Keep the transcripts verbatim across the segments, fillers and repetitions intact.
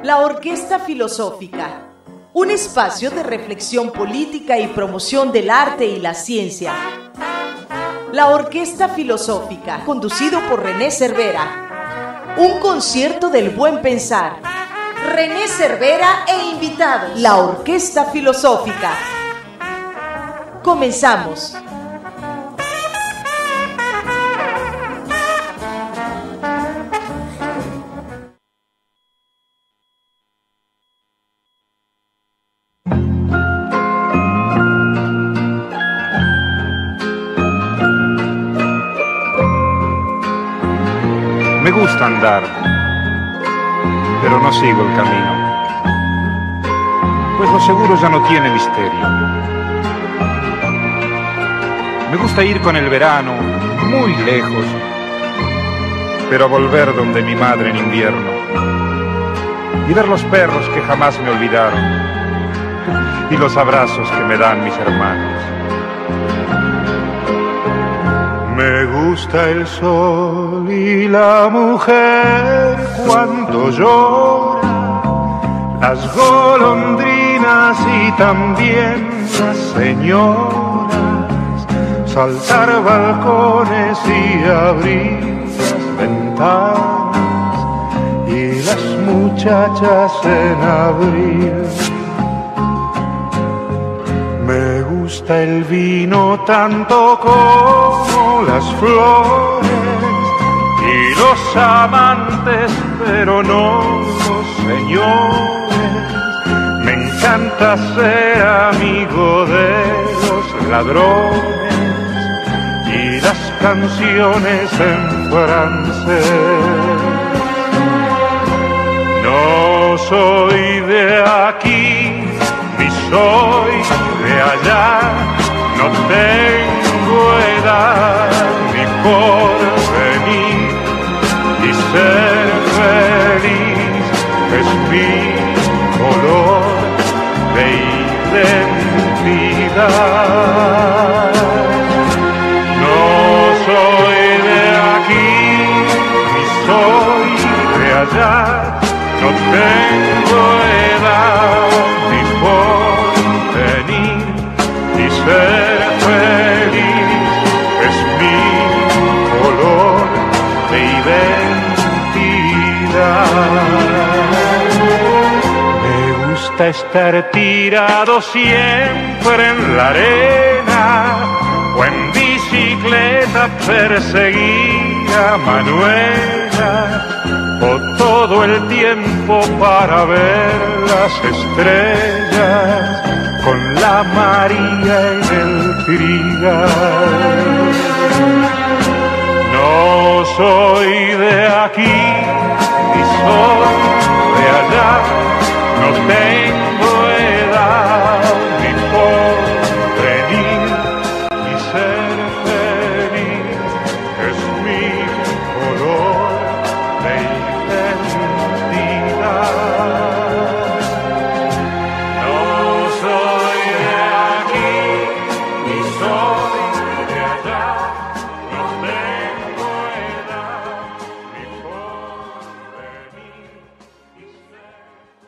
La Orquesta Filosófica, un espacio de reflexión política y promoción del arte y la ciencia. La Orquesta Filosófica, conducido por René Cervera. Un concierto del buen pensar. René Cervera e invitados. La Orquesta Filosófica. Comenzamos. Me gusta andar, pero no sigo el camino, pues lo seguro ya no tiene misterio. Me gusta ir con el verano muy lejos, pero volver donde mi madre en invierno, y ver los perros que jamás me olvidaron, y los abrazos que me dan mis hermanos. Me gusta el sol y la mujer cuando llora, las golondrinas y también las señoras, saltar balcones y abrir las ventanas, y las muchachas en abril. Me gusta el vino tanto como las flores y los amantes, pero no los señores. Me encanta ser amigo de los ladrones y las canciones en francés. No soy de aquí ni soy de allá, no tengo edad ni porvenir, y ser feliz es mi color de identidad. No soy de aquí ni soy de allá, no tengo edad ni porvenir, y ser feliz es mi color de identidad. Me gusta estar tirado siempre en la arena, o en bicicleta perseguir a Manuela, o todo el tiempo para ver las estrellas con la María en el trigal. No soy de aquí ni soy de allá, no tengo edad ni porvenir, y ser feliz es mi color de identidad. No soy de aquí ni soy de allá, no tengo edad ni porvenir, y ser...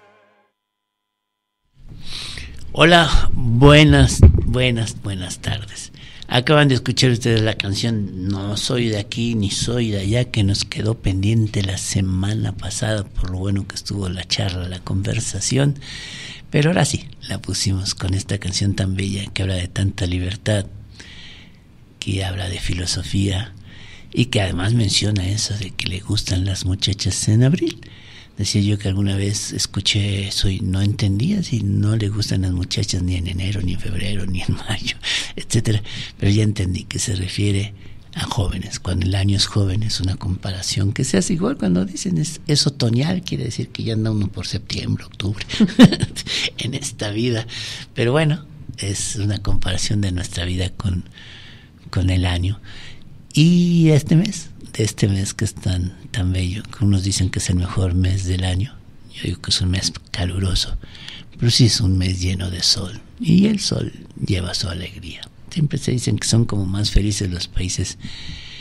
Hola, buenas, buenas, buenas tardes. Acaban de escuchar ustedes la canción No soy de aquí ni soy de allá, que nos quedó pendiente la semana pasada por lo bueno que estuvo la charla, la conversación, pero ahora sí, la pusimos con esta canción tan bella que habla de tanta libertad, que habla de filosofía y que además menciona eso de que le gustan las muchachas en abril. Decía yo que alguna vez escuché eso y no entendía si no le gustan las muchachas ni en enero, ni en febrero, ni en mayo, etcétera. Pero ya entendí que se refiere a jóvenes. Cuando el año es joven es una comparación que se hace igual cuando dicen es, es otoñal, quiere decir que ya anda uno por septiembre, octubre, en esta vida. Pero bueno, es una comparación de nuestra vida con, con el año. Y este mes, de este mes que es tan, tan bello, que unos dicen que es el mejor mes del año, yo digo que es un mes caluroso, pero sí es un mes lleno de sol, y el sol lleva su alegría. Siempre se dicen que son como más felices los países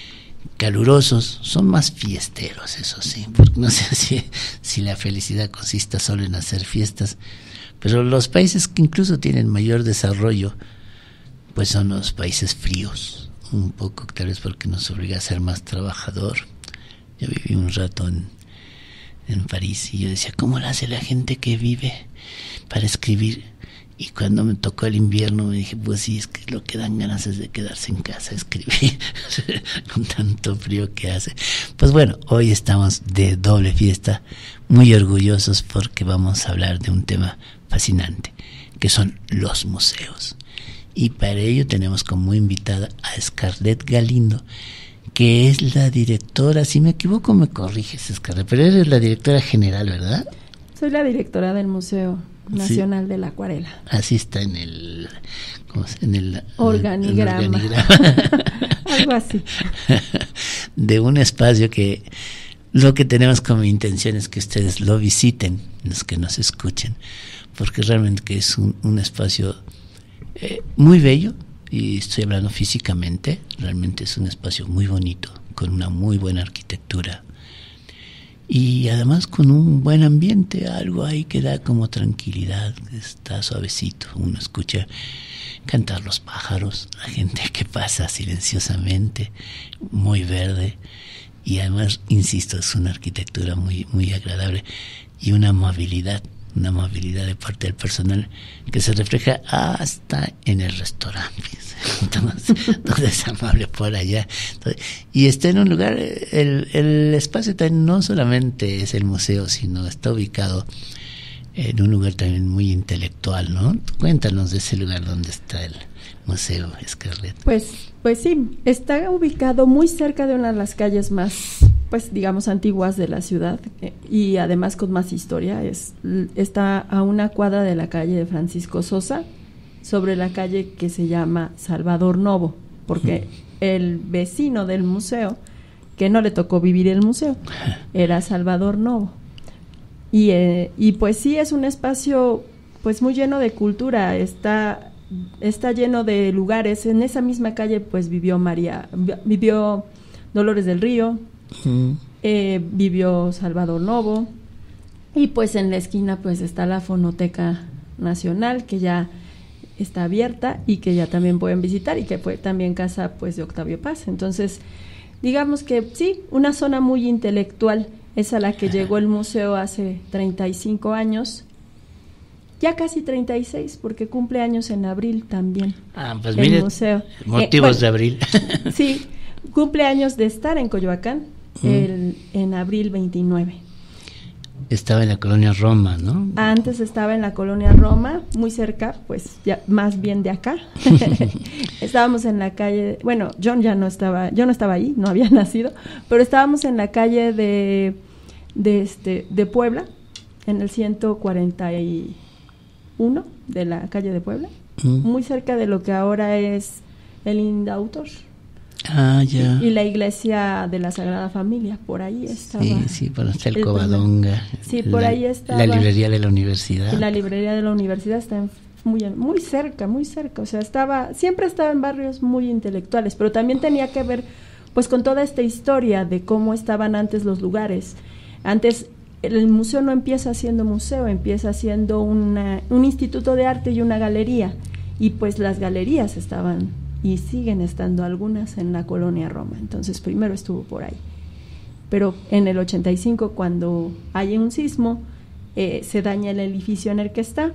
calurosos, son más fiesteros, eso sí, porque no sé si, si la felicidad consiste solo en hacer fiestas, pero los países que incluso tienen mayor desarrollo, pues son los países fríos, un poco tal vez porque nos obliga a ser más trabajador. Yo viví un rato en, en París y yo decía, ¿cómo lo hace la gente que vive para escribir? Y cuando me tocó el invierno me dije, pues sí, es que lo que dan ganas es de quedarse en casa a escribir con tanto frío que hace. Pues bueno, hoy estamos de doble fiesta, muy orgullosos porque vamos a hablar de un tema fascinante, que son los museos. Y para ello tenemos como invitada a Scarlett Galindo, que es la directora, si me equivoco me corriges, Scarlett, pero eres la directora general, ¿verdad? Soy la directora del Museo Nacional sí. de la Acuarela. Así está en el, ¿cómo se, en el organigrama, en el organigrama. Algo así, de un espacio que lo que tenemos como intención es que ustedes lo visiten, los que nos escuchen, porque realmente que es un, un espacio eh, muy bello, y estoy hablando físicamente, realmente es un espacio muy bonito, con una muy buena arquitectura y además con un buen ambiente, algo ahí que da como tranquilidad, está suavecito, uno escucha cantar los pájaros, la gente que pasa silenciosamente, muy verde, y además, insisto, es una arquitectura muy, muy agradable y una amabilidad, una amabilidad de parte del personal que se refleja hasta en el restaurante. Entonces, todo es amable por allá. Entonces, y está en un lugar, el, el espacio también no solamente es el museo, sino está ubicado en un lugar también muy intelectual, ¿no? Cuéntanos de ese lugar donde está el museo, Scarlett. Pues, pues sí, está ubicado muy cerca de una de las calles más, pues digamos, antiguas de la ciudad, eh, y además con más historia. Es, está a una cuadra de la calle de Francisco Sosa, sobre la calle que se llama Salvador Novo, porque el vecino del museo, que no le tocó vivir el museo, era Salvador Novo. Y, eh, y pues sí, es un espacio pues muy lleno de cultura, está, está lleno de lugares. En esa misma calle pues vivió María, vivió Dolores del Río, uh-huh. eh, vivió Salvador Novo, y pues en la esquina pues está la Fonoteca Nacional, que ya está abierta y que ya también pueden visitar, y que fue también casa pues de Octavio Paz. Entonces, digamos que sí, una zona muy intelectual es a la que llegó el museo hace treinta y cinco años, ya casi treinta y seis, porque cumple años en abril también. Ah, pues el mire, museo. motivos eh, bueno, de abril. Sí, cumple años de estar en Coyoacán, mm. el, en abril veintinueve. Estaba en la colonia Roma, ¿no? Antes estaba en la colonia Roma, muy cerca, pues ya más bien de acá. Estábamos en la calle, bueno, yo ya no estaba, yo no estaba ahí, no había nacido, pero estábamos en la calle de, de este, de Puebla, en el ciento cuarenta y uno de la calle de Puebla, mm. muy cerca de lo que ahora es el Indautor. Ah, ya. Y, y la iglesia de la Sagrada Familia, por ahí estaba. Sí, sí, por ahí está el, el Covadonga. Sí, por la, ahí estaba. La librería de la universidad. Y la librería de la universidad está en, muy, muy cerca, muy cerca. O sea, estaba, siempre estaba en barrios muy intelectuales, pero también tenía que ver, pues, con toda esta historia de cómo estaban antes los lugares. Antes, el museo no empieza siendo museo, empieza siendo una, un instituto de arte y una galería. Y pues las galerías estaban, y siguen estando algunas en la colonia Roma. Entonces primero estuvo por ahí, pero en el ochenta y cinco, cuando hay un sismo, eh, se daña el edificio en el que está,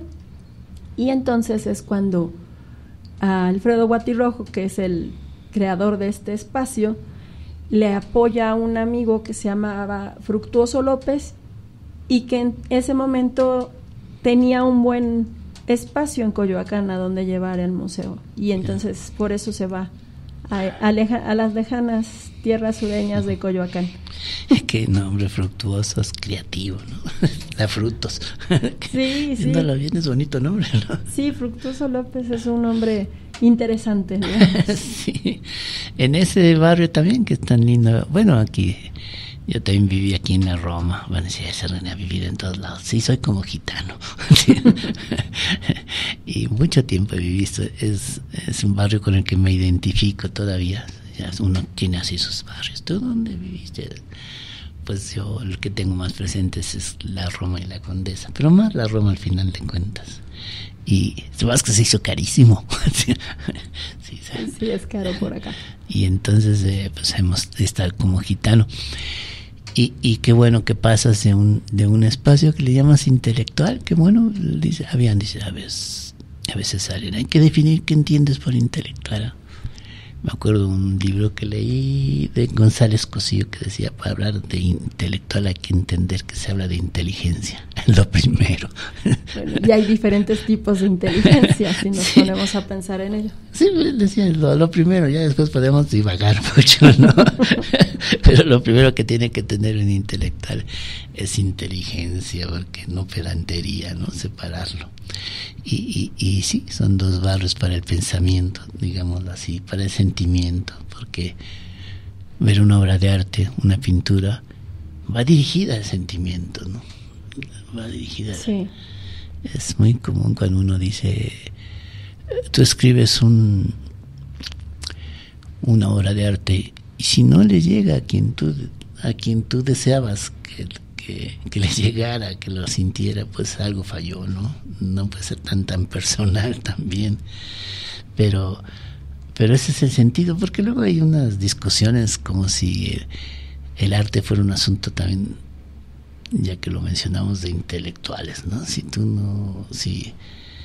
y entonces es cuando a Alfredo Guatirrojo, que es el creador de este espacio, le apoya a un amigo que se llamaba Fructuoso López, y que en ese momento tenía un buen espacio en Coyoacán a donde llevar el museo, y entonces por eso se va a, a, leja, a las lejanas tierras sureñas de Coyoacán. Qué nombre fructuoso, es creativo, ¿no? Da frutos. Sí, sí. Viéndolo bien, es bonito nombre, ¿no? Sí, Fructuoso López es un nombre interesante, ¿no? Sí. En ese barrio también, que es tan lindo. Bueno, aquí yo también viví aquí en la Roma. Bueno, sí, se René ha vivido en todos lados. Sí, soy como gitano. Y mucho tiempo he vivido. Es, es un barrio con el que me identifico todavía. Se uno tiene así sus barrios. ¿Tú dónde viviste? Pues yo el que tengo más presentes es la Roma y la Condesa, pero más la Roma al final de cuentas. Y más que se hizo carísimo. sí, sí, sí, es caro por acá. Y entonces eh, pues hemos de estar como gitano. Y, y qué bueno que pasas de un de un espacio que le llamas intelectual, que bueno, dice, habían dice, a veces, a veces salen, hay que definir qué entiendes por intelectual. Me acuerdo un libro que leí de González Cosillo que decía, para hablar de intelectual hay que entender que se habla de inteligencia, lo primero. Bueno, y hay diferentes tipos de inteligencia, si nos sí. ponemos a pensar en ello. Sí, decía lo, lo primero, ya después podemos divagar mucho, ¿no? Pero lo primero que tiene que tener un intelectual es inteligencia, porque no pedantería, ¿no? Separarlo. Y, y, y sí, son dos barrios para el pensamiento, digámoslo así, para el sentimiento, porque ver una obra de arte, una pintura, va dirigida al sentimiento, ¿no? Va dirigida. Sí. Es muy común cuando uno dice, tú escribes un una obra de arte y si no le llega a quien tú a quien tú deseabas que Que, que le llegara, que lo sintiera, pues algo falló, ¿no? No puede ser tan tan personal también, pero pero ese es el sentido, porque luego hay unas discusiones como si el, el arte fuera un asunto también, ya que lo mencionamos, de intelectuales, ¿no? Si tú no, si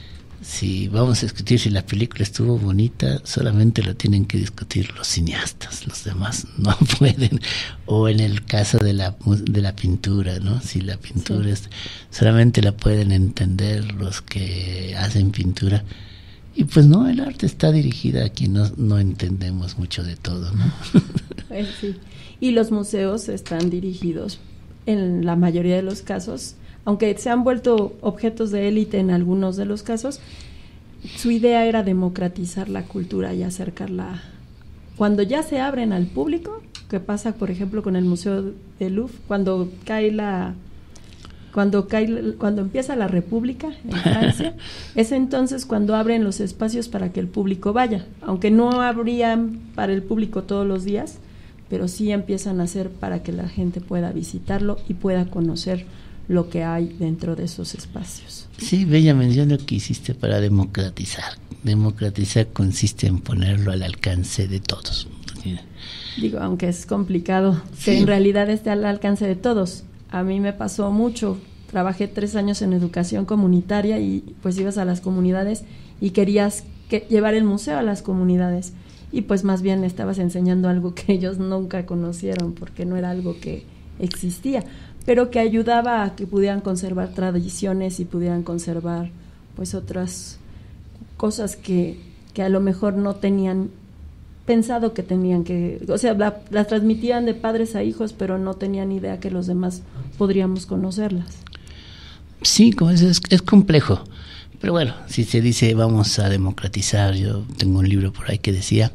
si vamos a discutir si la película estuvo bonita, solamente lo tienen que discutir los cineastas, los demás no pueden. O en el caso de la de la pintura, ¿no? Si la pintura sí. es, solamente la pueden entender los que hacen pintura. Y pues no, el arte está dirigida a quien no, no entendemos mucho de todo, ¿no? Pues sí. Y los museos están dirigidos, en la mayoría de los casos, aunque se han vuelto objetos de élite en algunos de los casos, su idea era democratizar la cultura y acercarla. Cuando ya se abren al público, que pasa por ejemplo con el Museo del Louvre, cuando cae la, cuando cae, cuando empieza la República en Francia, es entonces cuando abren los espacios para que el público vaya, aunque no abrían para el público todos los días, pero sí empiezan a hacer para que la gente pueda visitarlo y pueda conocer lo que hay dentro de esos espacios. Sí, bella mención lo que hiciste para democratizar. Democratizar consiste en ponerlo al alcance de todos. Digo, aunque es complicado, sí. que en realidad esté al alcance de todos. A mí me pasó mucho, trabajé tres años en educación comunitaria y pues ibas a las comunidades y querías que llevar el museo a las comunidades y pues más bien estabas enseñando algo que ellos nunca conocieron porque no era algo que existía, pero que ayudaba a que pudieran conservar tradiciones y pudieran conservar pues otras cosas que, que a lo mejor no tenían pensado que tenían que, o sea, la, las transmitían de padres a hijos, pero no tenían idea que los demás podríamos conocerlas. Sí, como es, es, es complejo, pero bueno, si se dice vamos a democratizar, yo tengo un libro por ahí que decía,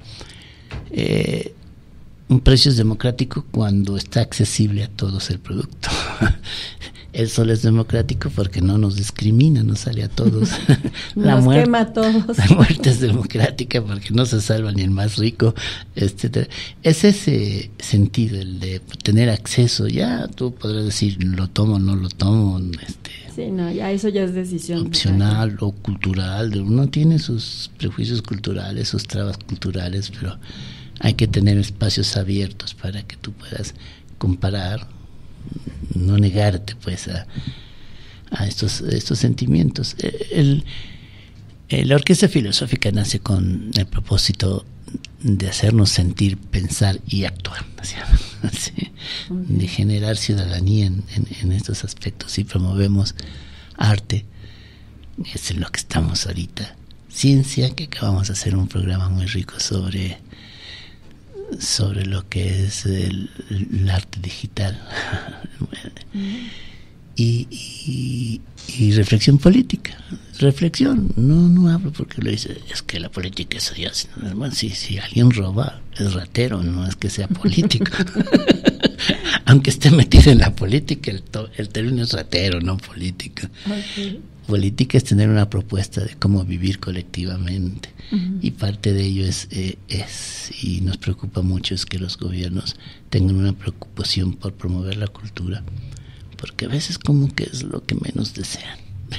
eh, un precio es democrático cuando está accesible a todos el producto. Él solo es democrático porque no nos discrimina, nos sale a todos. la nos muerte, quema a todos. La muerte es democrática porque no se salva ni el más rico, etcétera. Es ese sentido, el de tener acceso. Ya tú podrás decir, lo tomo, no lo tomo, este, sí, no, ya eso ya es decisión opcional o cultural. Uno tiene sus prejuicios culturales, sus trabas culturales, pero hay que tener espacios abiertos para que tú puedas comparar, no negarte pues a, a estos estos sentimientos. El, el, la orquesta filosófica nace con el propósito de hacernos sentir, pensar y actuar, ¿sí? De generar ciudadanía en, en, en estos aspectos, y promovemos arte, es en lo que estamos ahorita, ciencia, que acabamos de hacer un programa muy rico sobre sobre lo que es el, el arte digital mm. y, y, y reflexión política. Reflexión, no no hablo porque lo dice, es que la política es ya, si, si alguien roba es ratero, no es que sea político. aunque esté metido en la política, el, to, el término es ratero, no política. Okay. Política es tener una propuesta de cómo vivir colectivamente, uh-huh. y parte de ello es, eh, es, y nos preocupa mucho, es que los gobiernos tengan una preocupación por promover la cultura, porque a veces como que es lo que menos desean.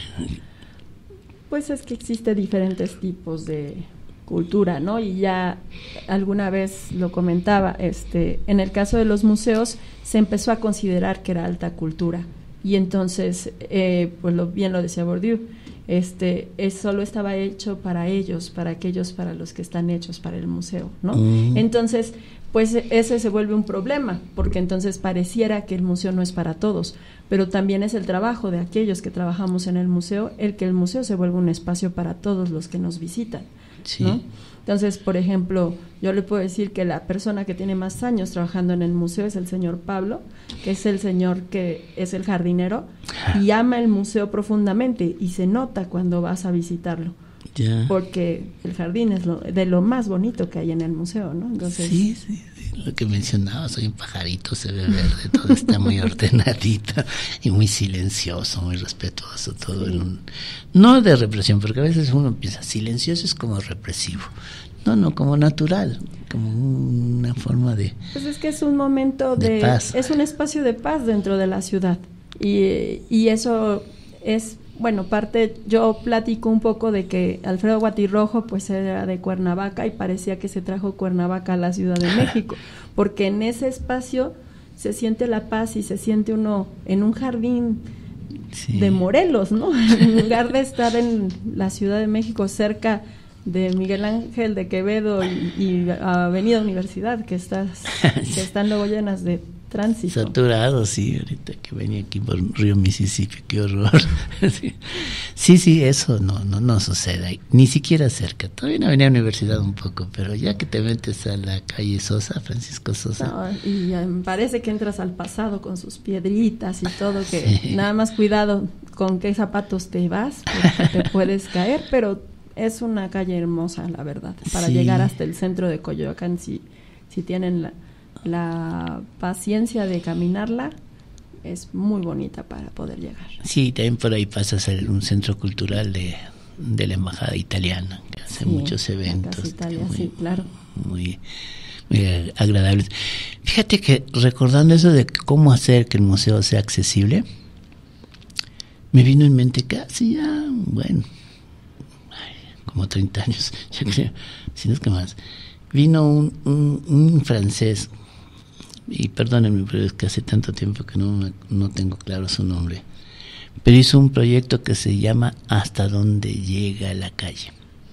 Pues es que existen diferentes tipos de cultura, ¿no? Y ya alguna vez lo comentaba, este, en el caso de los museos se empezó a considerar que era alta cultura. Y entonces, eh, pues lo, bien lo decía Bourdieu, este, es, solo estaba hecho para ellos, para aquellos para los que están hechos para el museo, ¿no? Mm. Entonces, pues ese se vuelve un problema, porque entonces pareciera que el museo no es para todos, pero también es el trabajo de aquellos que trabajamos en el museo, el que el museo se vuelva un espacio para todos los que nos visitan, sí. ¿no? Entonces, por ejemplo, yo le puedo decir que la persona que tiene más años trabajando en el museo es el señor Pablo, que es el señor que es el jardinero y ama el museo profundamente y se nota cuando vas a visitarlo. Ya. Porque el jardín es lo, de lo más bonito que hay en el museo, ¿no? Entonces, sí, sí, sí, lo que mencionaba, soy un pajarito, se ve verde, todo está muy ordenadito y muy silencioso, muy respetuoso, todo sí. en un, no de represión, porque a veces uno piensa, silencioso es como represivo. No, no, como natural, como una forma de Pues es que es un momento de, de paz. Es un espacio de paz dentro de la ciudad y, y eso es, bueno, parte, yo platico un poco de que Alfredo Guatirrojo pues era de Cuernavaca y parecía que se trajo Cuernavaca a la Ciudad de México, porque en ese espacio se siente la paz y se siente uno en un jardín sí. de Morelos, ¿no? En lugar de estar en la Ciudad de México cerca de Miguel Ángel de Quevedo y, y Avenida Universidad, que, estás, que están luego llenas de tránsito. Saturado, sí, ahorita que venía aquí por Río Mississippi, qué horror. Sí, sí, eso no, no, no sucede ahí, ni siquiera cerca. Todavía en Avenida Universidad un poco, pero ya que te metes a la calle Sosa, Francisco Sosa. No, y ya me parece que entras al pasado con sus piedritas y todo, que sí. Nada más cuidado con qué zapatos te vas, porque te puedes caer, pero es una calle hermosa, la verdad, para sí. llegar hasta el centro de Coyoacán, si, si tienen la, la paciencia de caminarla, es muy bonita para poder llegar. Sí, también por ahí pasas a un centro cultural de, de la Embajada Italiana, que hace sí, muchos eventos. Italia, muy, sí, claro. Muy, muy agradables. Fíjate que recordando eso de cómo hacer que el museo sea accesible, me vino en mente casi ya, bueno, como treinta años, yo creo, si no es que más. Vino un, un, un francés, y perdónenme, pero es que hace tanto tiempo que no, no tengo claro su nombre, pero hizo un proyecto que se llama Hasta dónde llega la calle.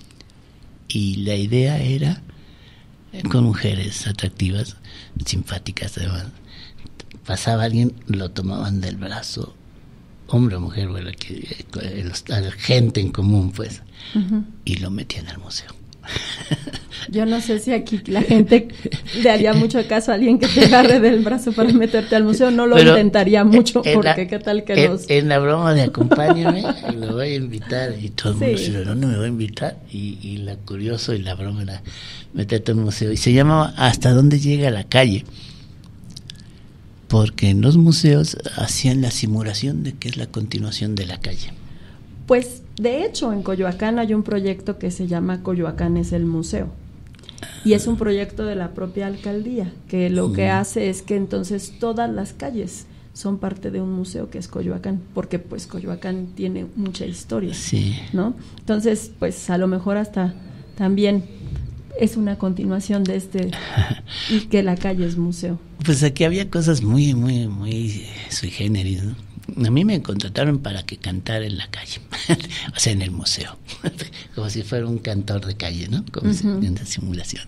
Y la idea era, eh, con mujeres atractivas, simpáticas además, pasaba alguien, lo tomaban del brazo, hombre o mujer, bueno, que, la gente en común, pues, uh-huh. y lo metían al museo. Yo no sé si aquí la gente le haría mucho caso a alguien que te agarre del brazo para meterte al museo, no lo Pero intentaría mucho, porque la, qué tal que en, los... En la broma de acompáñame, lo voy a invitar, y todo el mundo sí. dice, ¿dónde me voy a invitar? Y, y la curioso y la broma era meterte al museo, y se llamaba Hasta dónde llega la calle, porque en los museos hacían la simulación de que es la continuación de la calle. Pues, de hecho, en Coyoacán hay un proyecto que se llama Coyoacán es el museo, y es un proyecto de la propia alcaldía, que lo mm. que hace es que entonces todas las calles son parte de un museo que es Coyoacán, porque pues Coyoacán tiene mucha historia, sí. ¿no? Entonces, pues a lo mejor hasta también es una continuación de este, y que la calle es museo. Pues aquí había cosas muy, muy, muy sui generis, ¿no? A mí me contrataron para que cantara en la calle, o sea, en el museo, como si fuera un cantor de calle, ¿no? Como uh-huh. si, en la simulación.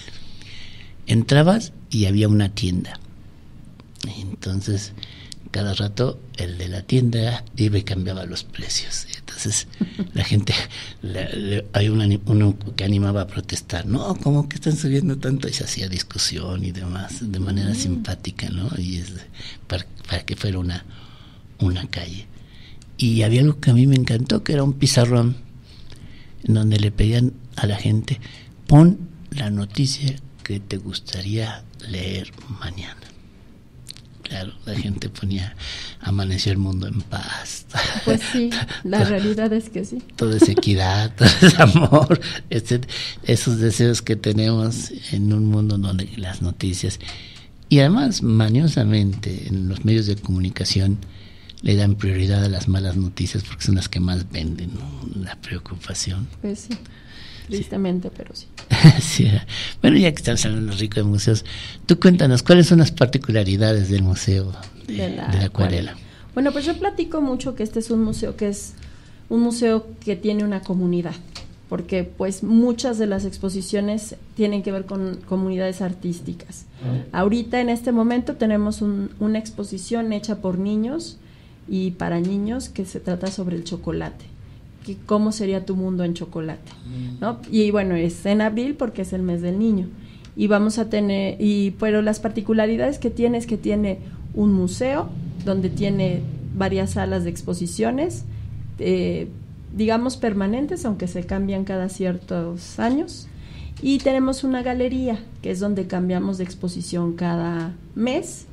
Entrabas y había una tienda. Entonces, cada rato el de la tienda iba y cambiaba los precios. Entonces, la gente, la, la, hay una, uno que animaba a protestar, no, ¿cómo que están subiendo tanto? Y se hacía discusión y demás, de manera uh-huh. simpática, ¿no? Y es para, para que fuera una una calle. Y había algo que a mí me encantó, que era un pizarrón en donde le pedían a la gente, pon la noticia que te gustaría leer mañana. Claro, la gente ponía, amaneció el mundo en paz. Pues sí, la realidad es que sí. Todo es equidad, todo es amor, etcétera. Esos deseos que tenemos en un mundo donde las noticias, y además maniosamente en los medios de comunicación le dan prioridad a las malas noticias porque son las que más venden, ¿no? La preocupación. Pues sí, tristemente, sí. Pero sí. Sí. Bueno, ya que estamos hablando rico de museos, tú cuéntanos, ¿cuáles son las particularidades del museo de, de, la, de la acuarela? acuarela? Bueno, pues yo platico mucho que este es un museo que es un museo que tiene una comunidad, porque pues muchas de las exposiciones tienen que ver con comunidades artísticas. Uh-huh. Ahorita en este momento tenemos un, una exposición hecha por niños y para niños que se trata sobre el chocolate. Que cómo sería tu mundo en chocolate, ¿no? Y bueno, es en abril porque es el mes del niño y vamos a tener, y pero las particularidades que tiene es que tiene un museo donde tiene varias salas de exposiciones, eh, digamos permanentes, aunque se cambian cada ciertos años, y tenemos una galería que es donde cambiamos de exposición cada mes.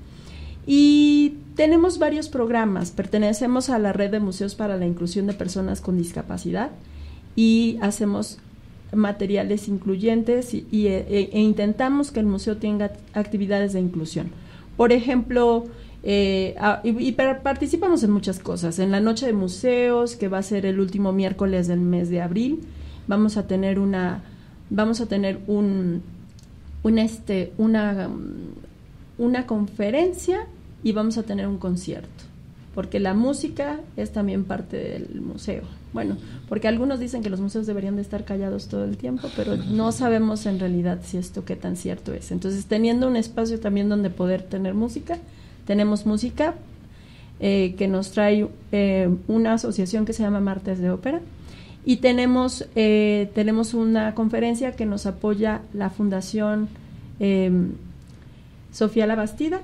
Y tenemos varios programas, pertenecemos a la Red de Museos para la Inclusión de Personas con Discapacidad y hacemos materiales incluyentes y, y e, e intentamos que el museo tenga actividades de inclusión. Por ejemplo, eh, a, y, y participamos en muchas cosas. En la Noche de Museos, que va a ser el último miércoles del mes de abril, vamos a tener una, vamos a tener un, una, este, una una conferencia y vamos a tener un concierto, porque la música es también parte del museo. Bueno, porque algunos dicen que los museos deberían de estar callados todo el tiempo, pero no sabemos en realidad si esto qué tan cierto es. Entonces, teniendo un espacio también donde poder tener música, tenemos música eh, que nos trae eh, una asociación que se llama Martes de Ópera, y tenemos, eh, tenemos una conferencia que nos apoya la Fundación eh, Sofía Labastida,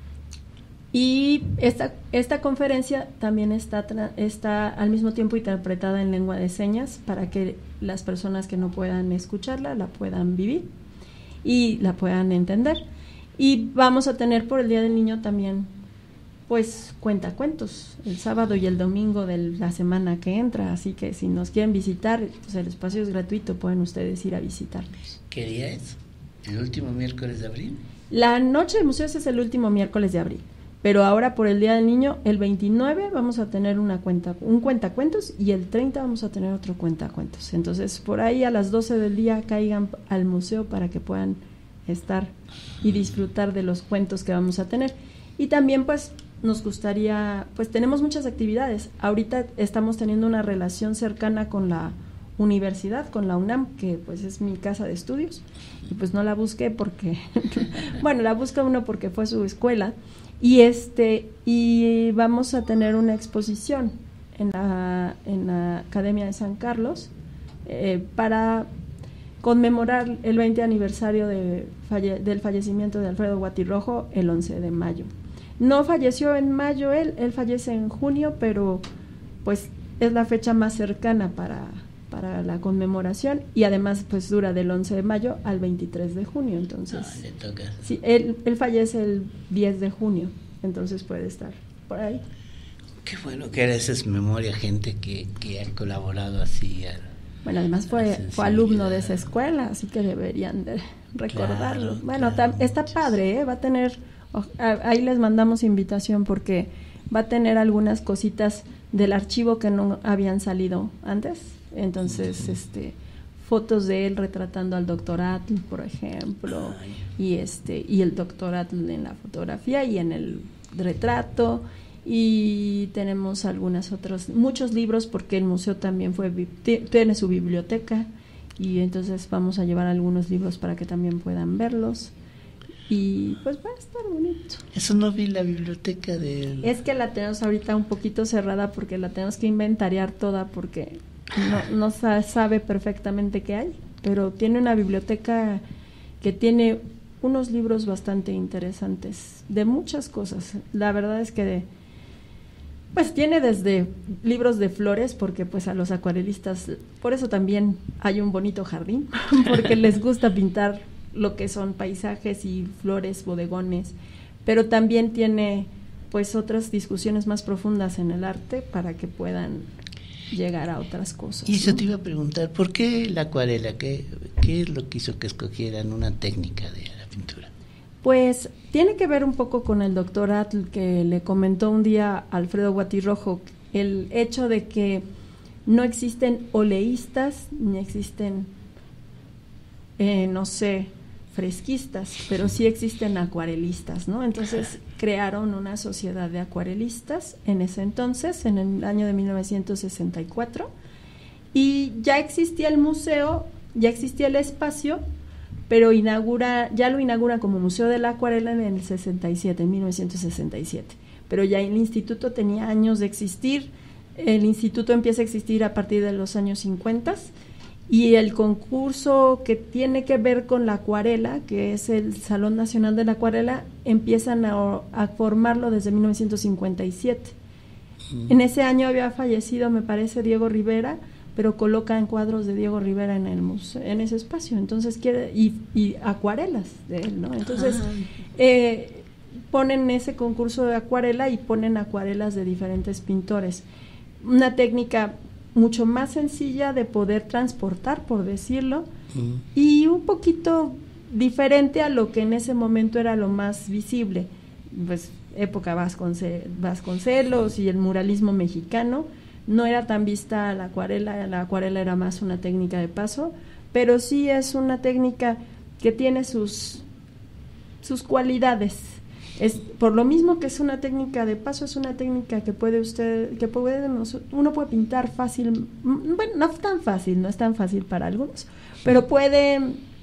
y esta, esta conferencia también está, está al mismo tiempo interpretada en lengua de señas para que las personas que no puedan escucharla la puedan vivir y la puedan entender. Y vamos a tener por el Día del Niño también pues cuentacuentos el sábado y el domingo de la semana que entra, así que si nos quieren visitar, pues el espacio es gratuito, pueden ustedes ir a visitarnos. ¿Qué día es? ¿El último miércoles de abril? La Noche de Museos es el último miércoles de abril, pero ahora por el Día del Niño, el veintinueve vamos a tener una cuenta, un cuentacuentos y el treinta vamos a tener otro cuentacuentos. Entonces, por ahí a las doce del día caigan al museo para que puedan estar y disfrutar de los cuentos que vamos a tener. Y también pues nos gustaría, pues tenemos muchas actividades. Ahorita estamos teniendo una relación cercana con la universidad, con la UNAM, que pues es mi casa de estudios, y pues no la busqué porque bueno, la busca uno porque fue su escuela, y este y vamos a tener una exposición en la en la Academia de San Carlos eh, para conmemorar el veinte aniversario de falle, del fallecimiento de Alfredo Guatirrojo el once de mayo. No falleció en mayo él, él fallece en junio, pero pues es la fecha más cercana para para la conmemoración, y además pues dura del once de mayo al veintitrés de junio, entonces ah, le toca. Sí, él, él fallece el diez de junio, entonces puede estar por ahí. Qué bueno que eres memoria, gente que, que ha colaborado así al, bueno, además fue, fue alumno de esa escuela, así que deberían de recordarlo. Claro, bueno, claro, tam, está padre, ¿eh? Va a tener, oh, ahí les mandamos invitación porque va a tener algunas cositas del archivo que no habían salido antes. Entonces, este, fotos de él retratando al doctor Atl, por ejemplo, Ay. y este y el doctor Atl en la fotografía y en el retrato, y tenemos algunas otros, muchos libros porque el museo también fue tiene su biblioteca, y entonces vamos a llevar algunos libros para que también puedan verlos. Y pues va a estar bonito. Eso no vi la biblioteca del... Es que la tenemos ahorita un poquito cerrada porque la tenemos que inventariar toda porque no, no sabe perfectamente qué hay, pero tiene una biblioteca que tiene unos libros bastante interesantes de muchas cosas. La verdad es que de, pues tiene desde libros de flores, porque pues a los acuarelistas, por eso también hay un bonito jardín, porque les gusta pintar lo que son paisajes y flores, bodegones, pero también tiene pues otras discusiones más profundas en el arte para que puedan llegar a otras cosas. Y eso, ¿no? te iba a preguntar, ¿por qué la acuarela? ¿Qué, qué es lo que hizo que escogieran una técnica de la pintura? Pues tiene que ver un poco con el doctor Atl, que le comentó un día a Alfredo Guatirrojo el hecho de que no existen oleístas ni existen, eh, no sé, fresquistas, pero sí existen acuarelistas, ¿no? Entonces crearon una sociedad de acuarelistas en ese entonces, en el año de mil novecientos sesenta y cuatro, y ya existía el museo, ya existía el espacio, pero inaugura, ya lo inaugura como Museo de la Acuarela en el sesenta y siete, en mil novecientos sesenta y siete, pero ya el instituto tenía años de existir. El instituto empieza a existir a partir de los años cincuenta, y el concurso que tiene que ver con la acuarela, que es el Salón Nacional de la Acuarela, empiezan a, a formarlo desde mil novecientos cincuenta y siete. Mm. En ese año había fallecido, me parece, Diego Rivera, pero colocan cuadros de Diego Rivera en el museo, en ese espacio, entonces quiere, y, y acuarelas de él, ¿no? Entonces eh, ponen ese concurso de acuarela y ponen acuarelas de diferentes pintores. Una técnica mucho más sencilla de poder transportar, por decirlo, mm. y un poquito diferente a lo que en ese momento era lo más visible, pues época Vasconce- Vasconcelos y el muralismo mexicano. No era tan vista la acuarela, la acuarela era más una técnica de paso, pero sí es una técnica que tiene sus, sus cualidades. Es, por lo mismo que es una técnica de paso, es una técnica que puede usted, que puede, uno puede pintar fácil, bueno, no es tan fácil, no es tan fácil para algunos, pero puede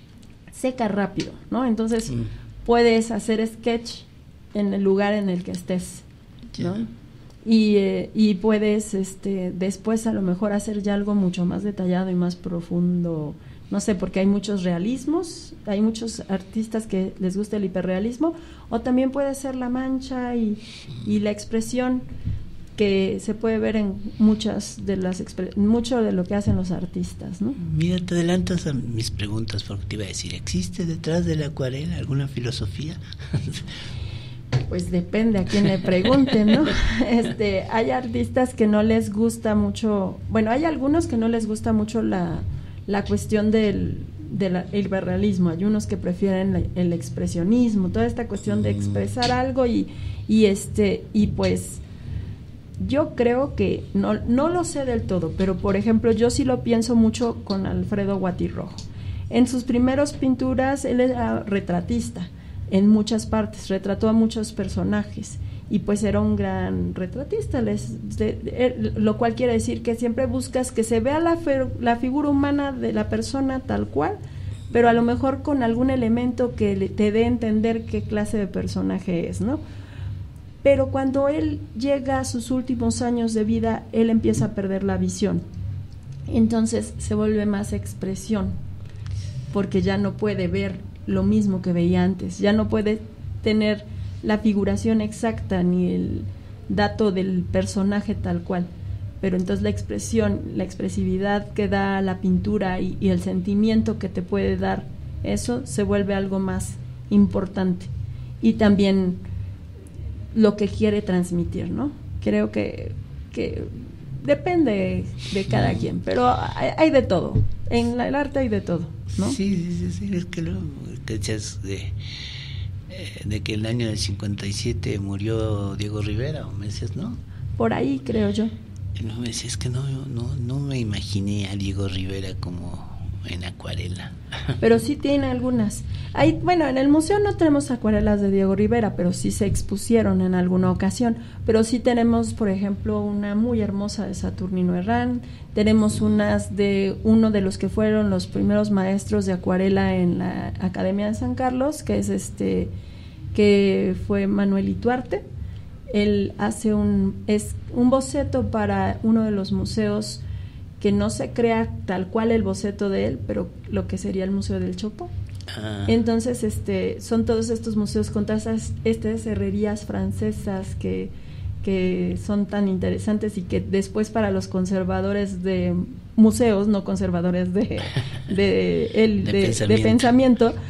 secar rápido, ¿no? Entonces mm. puedes hacer sketch en el lugar en el que estés, ¿no? Yeah. Y, eh, y puedes este después a lo mejor hacer ya algo mucho más detallado y más profundo, no sé, porque hay muchos realismos, hay muchos artistas que les gusta el hiperrealismo, o también puede ser la mancha y, y la expresión que se puede ver en muchas de las expre- mucho de lo que hacen los artistas, ¿no? Mira, te adelantas a mis preguntas, porque te iba a decir, ¿existe detrás de la acuarela alguna filosofía? Pues depende a quién le pregunten, ¿no? Este, hay artistas que no les gusta mucho, bueno, hay algunos que no les gusta mucho la, la cuestión del, del hiperrealismo, hay unos que prefieren la, el expresionismo, toda esta cuestión de expresar algo y, y este, y pues yo creo que, no, no lo sé del todo, pero por ejemplo yo sí lo pienso mucho con Alfredo Guatirrojo. En sus primeras pinturas él era retratista, en muchas partes, retrató a muchos personajes y pues era un gran retratista, les, de, de, lo cual quiere decir que siempre buscas que se vea la, fe, la figura humana de la persona tal cual, pero a lo mejor con algún elemento que le, te dé a entender qué clase de personaje es, ¿no? Pero cuando él llega a sus últimos años de vida, él empieza a perder la visión, entonces se vuelve más expresión, porque ya no puede ver lo mismo que veía antes, ya no puede tener la figuración exacta ni el dato del personaje tal cual, pero entonces la expresión, la expresividad que da la pintura y, y el sentimiento que te puede dar, eso se vuelve algo más importante, y también lo que quiere transmitir, ¿no? Creo que, que depende de cada quien, pero hay, hay de todo, en el arte hay de todo, ¿no? Sí, sí, sí, sí, es que lo que decías de, de que el año del cincuenta y siete murió Diego Rivera, o me decías, ¿no? Por ahí creo yo. No, me decías que no, no, no me imaginé a Diego Rivera como en acuarela. Pero sí tiene algunas. Hay, bueno, en el museo no tenemos acuarelas de Diego Rivera, pero sí se expusieron en alguna ocasión. Pero sí tenemos, por ejemplo, una muy hermosa de Saturnino Herrán. Tenemos unas de uno de los que fueron los primeros maestros de acuarela en la Academia de San Carlos, que es este, que fue Manuel Ituarte. Él hace un, es un boceto para uno de los museos que no se crea tal cual el boceto de él, pero lo que sería el Museo del Chopo. Ah. Entonces, este, son todos estos museos con todas estas herrerías francesas que, que son tan interesantes y que después para los conservadores de museos, no conservadores de, de, el, de, de, pensamiento. de pensamiento,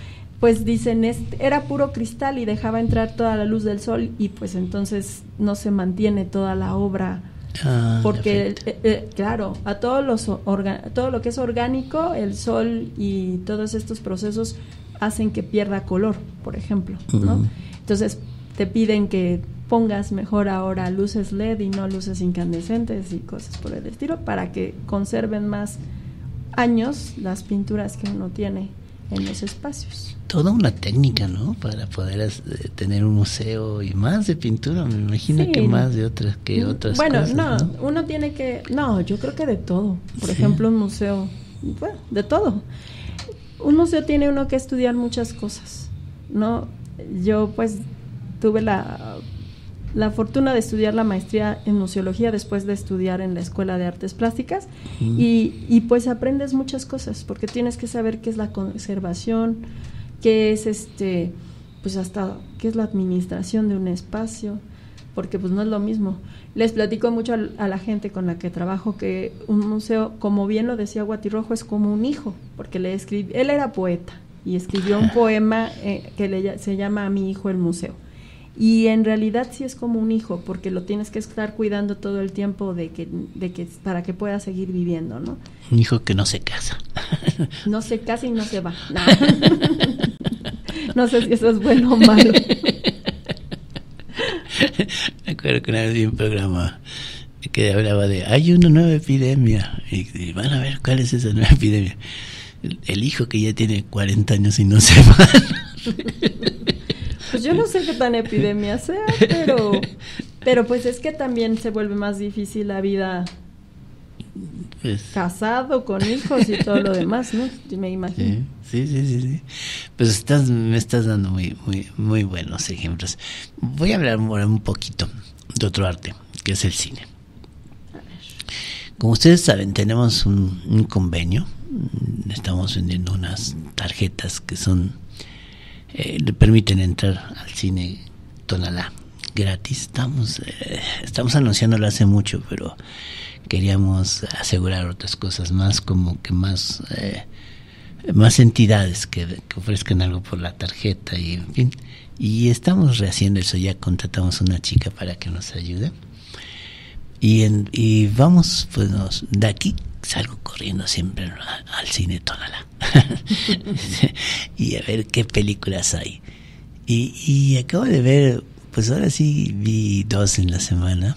pues dicen, es, era puro cristal y dejaba entrar toda la luz del sol y pues entonces no se mantiene toda la obra. Ah, porque eh, eh, claro, a todos los orga, todo lo que es orgánico, el sol y todos estos procesos hacen que pierda color, por ejemplo, ¿no? Uh-huh. Entonces te piden que pongas mejor ahora luces L E D y no luces incandescentes y cosas por el estilo para que conserven más años las pinturas que uno tiene en los espacios. Toda una técnica, ¿no? Para poder eh, tener un museo y más de pintura, me imagino sí. que más de otras que otras bueno, cosas. Bueno, no, ¿no? uno tiene que, no, yo creo que de todo. Por sí. ejemplo, un museo, bueno, de todo. Un museo tiene uno que estudiar muchas cosas, ¿no? Yo pues tuve la la fortuna de estudiar la maestría en museología después de estudiar en la Escuela de Artes Plásticas mm. y, y pues aprendes muchas cosas porque tienes que saber qué es la conservación, qué es este, pues hasta qué es la administración de un espacio, porque pues no es lo mismo. Les platico mucho a, a la gente con la que trabajo que un museo, como bien lo decía Guatirrojo, es como un hijo, porque le escribí, él era poeta y escribió un poema eh, que le, se llama A mi hijo el museo. Y en realidad sí es como un hijo, porque lo tienes que estar cuidando todo el tiempo de que, de que para que pueda seguir viviendo, ¿no? Un hijo que no se casa. No se casa y no se va. No, no sé si eso es bueno o malo. Me acuerdo que una vez vi un programa que hablaba de hay una nueva epidemia y, y van a ver cuál es esa nueva epidemia. El, el hijo que ya tiene cuarenta años y no se va. Pues yo no sé qué tan epidemia sea, pero pero pues es que también se vuelve más difícil la vida pues, casado, con hijos y todo lo demás, ¿no? Me imagino. Sí, sí, sí, sí. Pues estás, me estás dando muy, muy, muy buenos ejemplos. Voy a hablar un poquito de otro arte, que es el cine. Como ustedes saben, tenemos un, un convenio. Estamos vendiendo unas tarjetas que son Eh, le permiten entrar al cine Tonalá gratis. Estamos eh, estamos anunciándolo hace mucho, pero queríamos asegurar otras cosas más, como que más eh, más entidades que, que ofrezcan algo por la tarjeta y en fin. Y estamos rehaciendo eso. Ya contratamos una chica para que nos ayude y en, y vamos pues nos, de aquí salgo corriendo siempre al cine Tonalá y a ver qué películas hay y, y acabo de ver, pues ahora sí vi dos en la semana.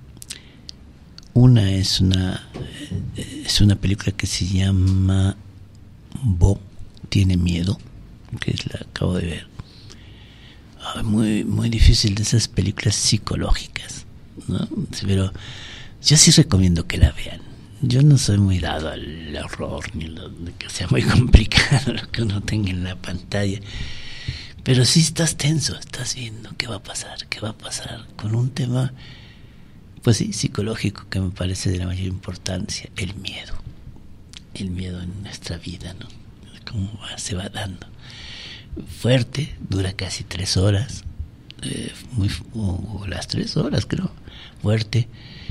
Una es una es una película que se llama Bo tiene miedo, que es la acabo de ver. Ay, muy muy difícil de esas películas psicológicas, ¿no? Pero yo sí recomiendo que la vean. Yo no soy muy dado al horror ni lo que sea muy complicado lo que uno tenga en la pantalla, pero sí estás tenso, estás viendo qué va a pasar, qué va a pasar con un tema, pues sí, psicológico, que me parece de la mayor importancia, el miedo, el miedo en nuestra vida, ¿no? Cómo va, se va dando. Fuerte, dura casi tres horas, eh, muy o, o las tres horas creo, fuerte.